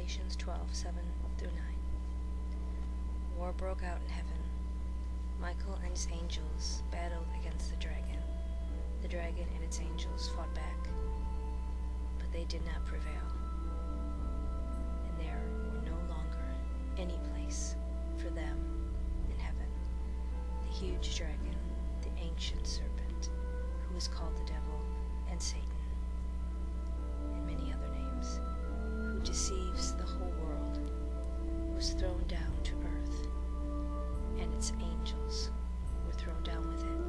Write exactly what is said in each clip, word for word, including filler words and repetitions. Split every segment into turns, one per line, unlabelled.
Revelations twelve, seven through nine. War broke out in heaven. Michael and his angels battled against the dragon. The dragon and its angels fought back, but they did not prevail. And there were no longer any place for them in heaven. The huge dragon, the ancient serpent, who is called the devil and Satan, and many other names, who deceives the whole world, was thrown down to earth, and its angels were thrown down with it.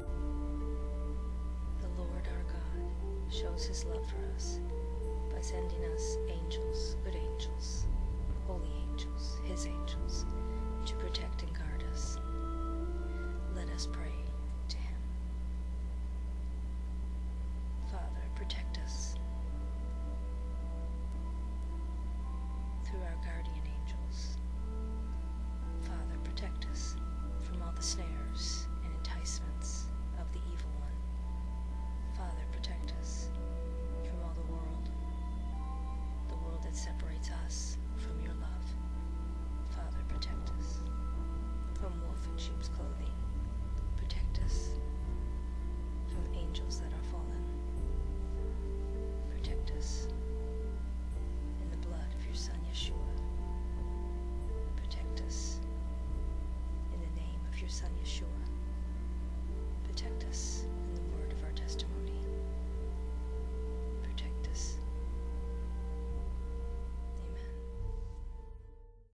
The Lord our God shows his love for us by sending us angels, good angels, holy angels, his angels, to protect and guard us. Let us pray to him. Father, protect us through our guardian angels. Father, protect us from all the snares and enticements of the evil one. Father, protect us from all the world, the world that separates us from your love. Father, protect us from wolf in sheep's clothing. Protect us from angels that are fallen. Protect us in the blood of your Son, Yeshua. Protect us in the name of your Son, Yeshua. Protect us in the word of our testimony.